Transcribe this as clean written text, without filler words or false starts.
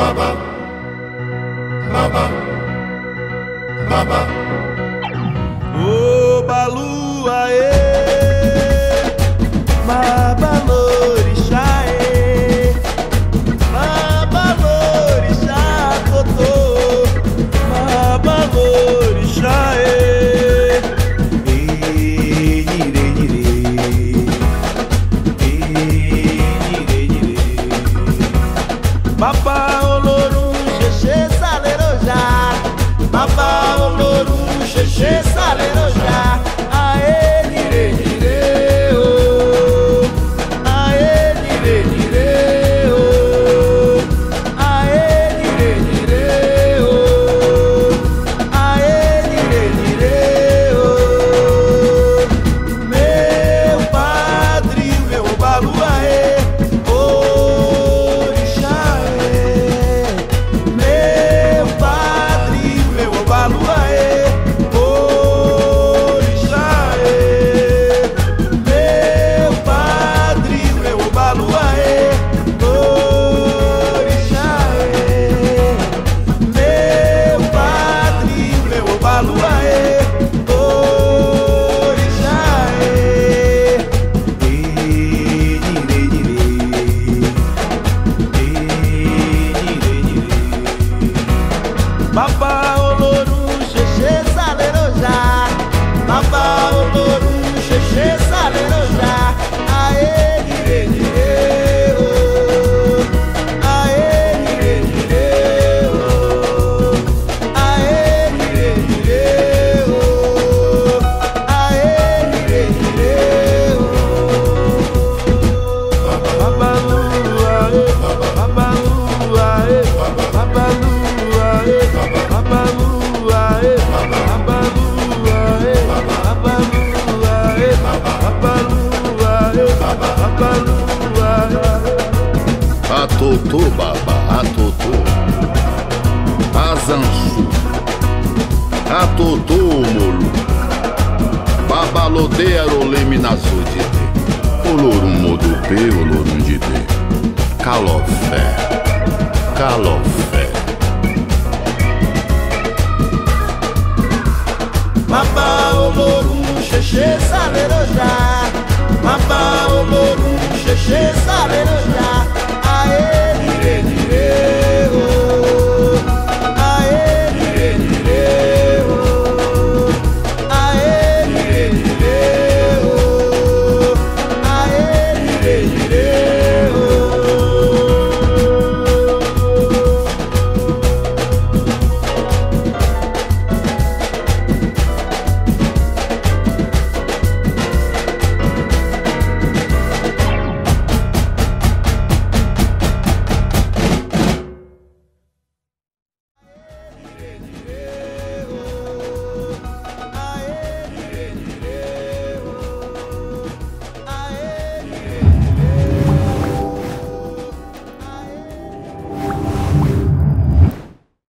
Ô Balu, aê, Babalorixá, aê, Babalorixá, totô, Babalorixá, aê, Baba olorum xexê salerojá, Baba olorum xexê salerojá, aê nire nire oh, aê nire nire oh, aê nire nire oh, aê nire nire oh, meu padre, meu Balu, aê. Baba olorum xexê salerojá, Baba olorum xexê salerojá, aê nire nire oh, aê nire nire oh, aê nire nire oh, aê nire nire oh, Babalu aê, Babalu aê, Babalu aê, Babalu aê, Babalu aê, Babalu aê, Babalu aê, Babalu aê. A totô, baba, a totô, a zanchu, a totô, molu, babalodeia roleme na zodide, olorum modope, olorum dide, calofé, calofé. Baba olorum xexê salerojá, Baba olorum xexê salerojá.